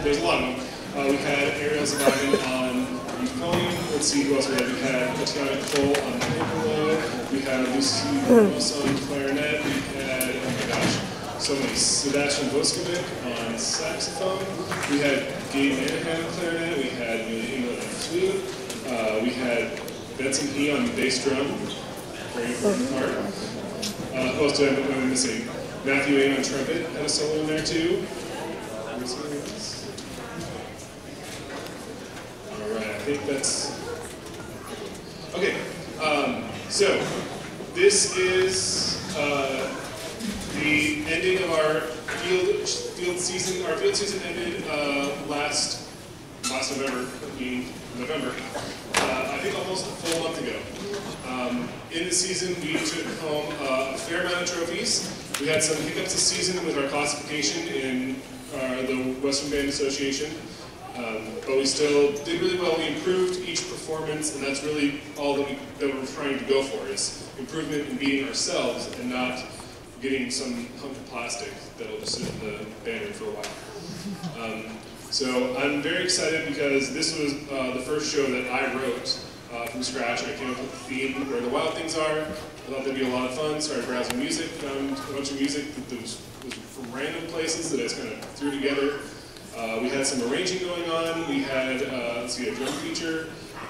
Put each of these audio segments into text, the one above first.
there's a lot of them. We had Ariel Zabagin on euphonium. Let's see who else we had. We had Tatiana Cole on piccolo. We had Lucy Ramos on clarinet. We had, oh my gosh, so many. Sebastian Voskovic on saxophone. We had Gabe Manahan on clarinet. We had Amelia England on flute. We had Benson He on bass drum. Very important part. Who else am I missing? Matthew A. on trumpet had a solo in there too. Alright, I think that's... Okay, so this is the ending of our field season. Our field season ended last November, I think almost a full month ago. In the season, we took home a fair amount of trophies. We had some hiccups this season with our classification in the Western Band Association, but we still did really well. We improved each performance, and that's really all that we're trying to go for, is improvement in being ourselves and not getting some hunk of plastic that'll just sit in the band room for a while. So I'm very excited because this was the first show that I wrote from scratch. I came up with the theme, Where the Wild Things Are. I thought that'd be a lot of fun. Started browsing music, found a bunch of music that was from random places that I just kind of threw together. We had some arranging going on. We had, let's see, a drum feature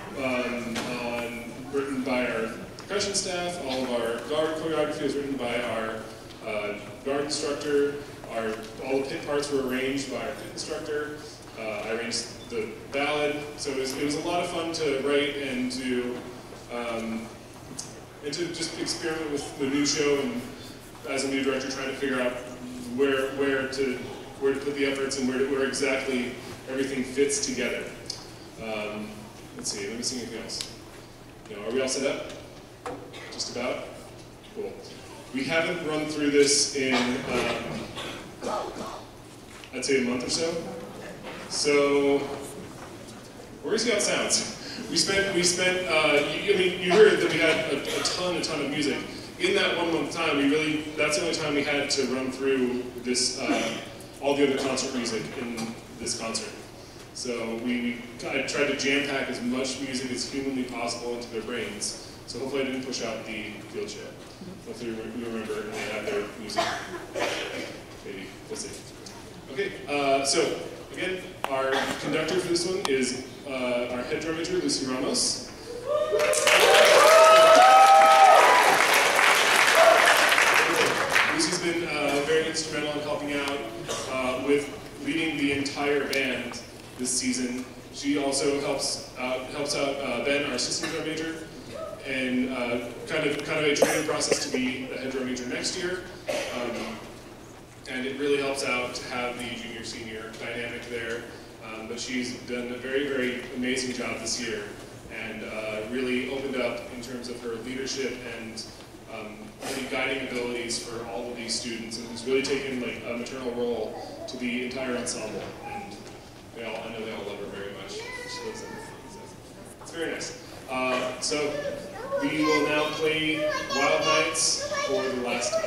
written by our percussion staff. All of our guard choreography was written by our guard instructor. All the pit parts were arranged by our pit instructor. I arranged the ballad, so it was a lot of fun to write and to just experiment with the new show, and as a new director trying to figure out where to put the efforts and where exactly everything fits together. Let's see, am I missing anything else? No, are we all set up? Just about? Cool. We haven't run through this in, I'd say a month or so. So, we're gonna see how it sounds. We spent. You heard that we had a ton of music. In that 1 month time, that's the only time we had to run through this, all the other concert music in this concert. So I tried to jam pack as much music as humanly possible into their brains. So hopefully I didn't push out the field show. Hopefully you remember and they have their music. Maybe, we'll see. Okay, so again, our conductor for this one is our head drum major, Lucy Ramos. Lucy's been very instrumental in helping out with leading the entire band this season. She also helps out Ben, our assistant drum major, and kind of a training process to be the head drum major next year. And it really helps out to have the junior-senior dynamic there. But she's done a very, very amazing job this year, and really opened up in terms of her leadership and really guiding abilities for all of these students, and has really taken like a maternal role to the entire ensemble. And I know they all love her very much. It's very nice. So we will now play Wild Nights for the last time.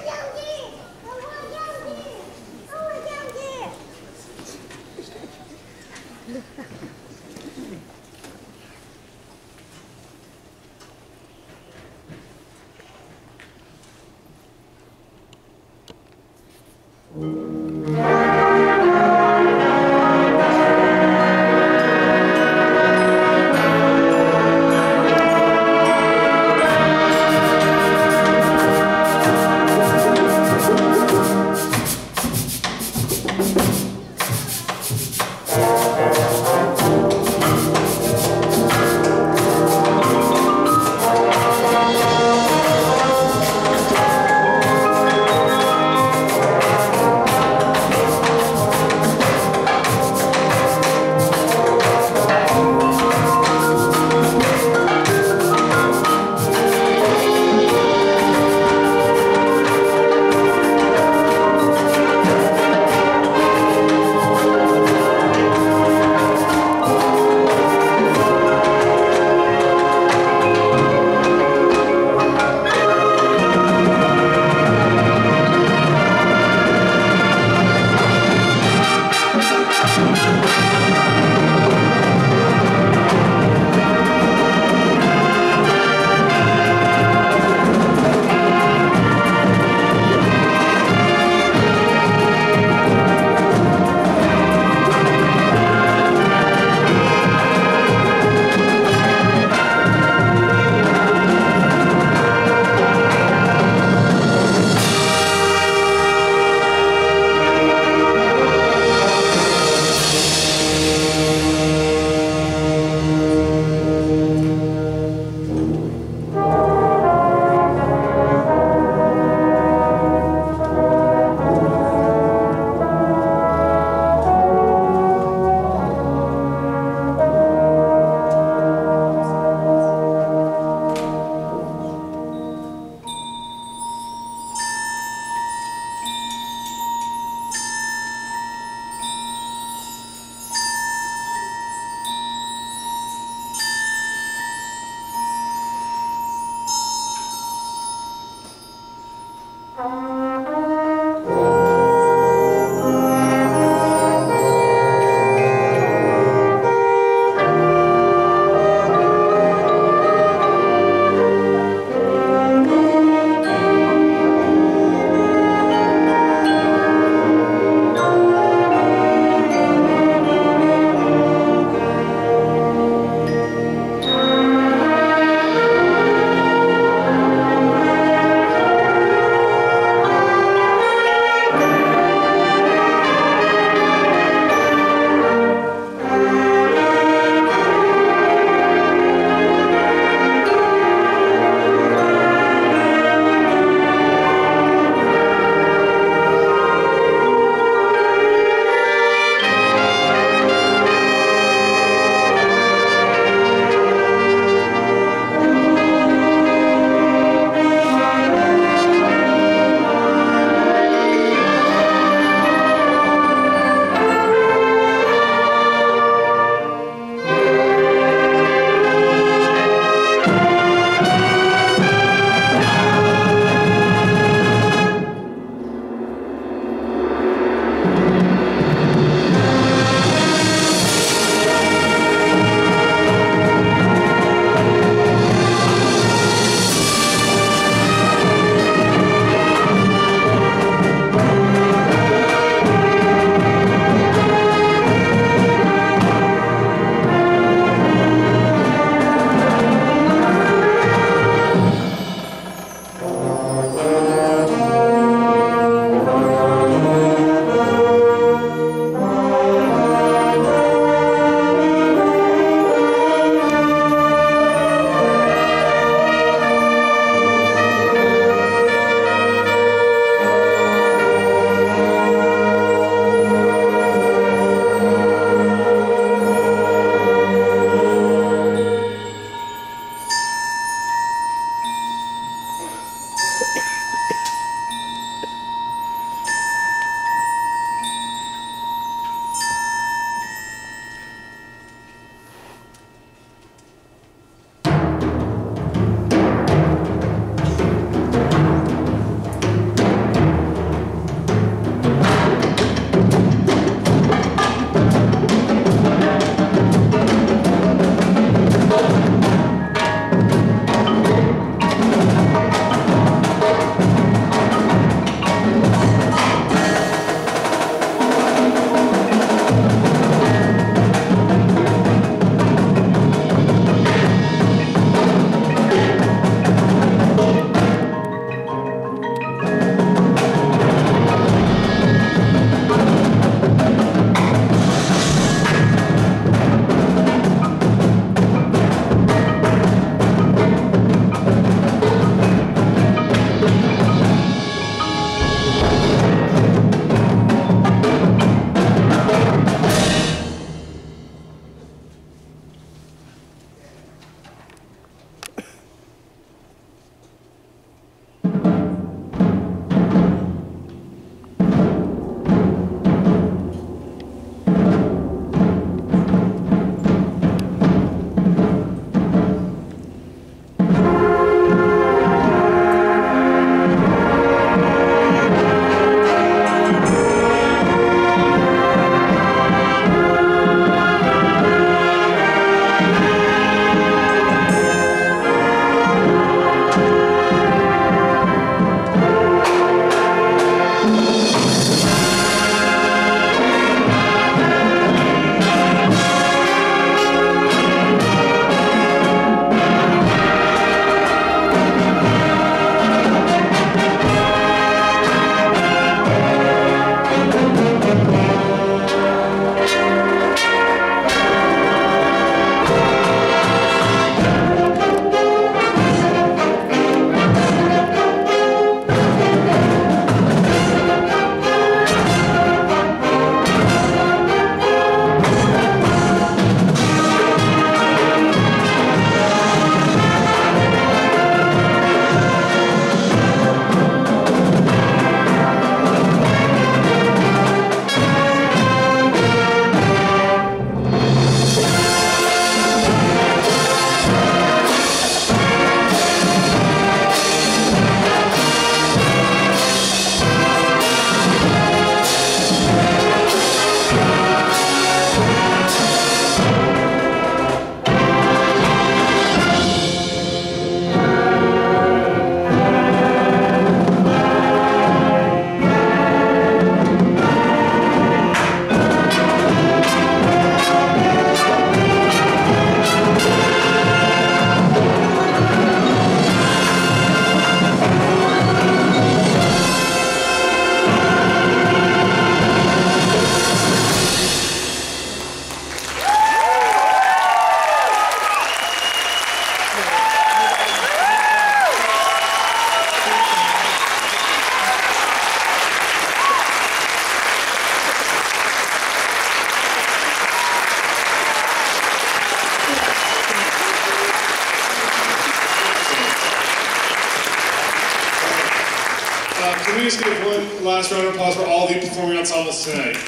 just give one last round of applause for all the performing ensembles tonight.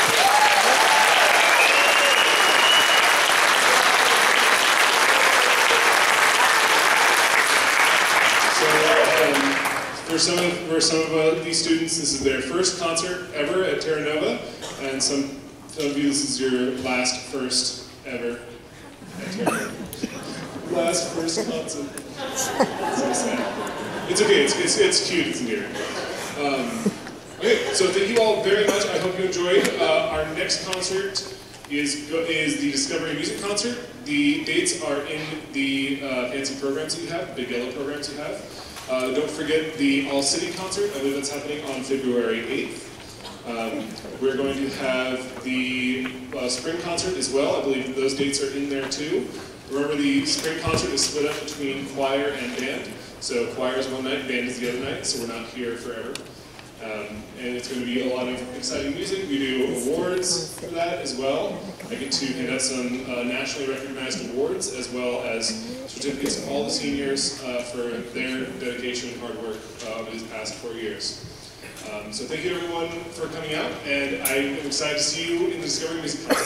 For some of these students, this is their first concert ever at Terra, and some of you, this is your first ever at Terra. Last first concert. So sad. It's okay. It's cute. It's endearing. Okay, so thank you all very much. I hope you enjoyed. Our next concert is the Discovery Music Concert. The dates are in the fancy programs that you have, big yellow programs you have. Don't forget the All-City concert. I believe that's happening on February 8th. We're going to have the spring concert as well. I believe those dates are in there too. Remember, the spring concert is split up between choir and band. So choir is one night, band is the other night, so we're not here forever. And it's going to be a lot of exciting music. We do awards for that as well. I get to hand out some nationally recognized awards, as well as certificates to all the seniors for their dedication and hard work over these past 4 years. So thank you everyone for coming out, and I am excited to see you in the Discovery Music Concert.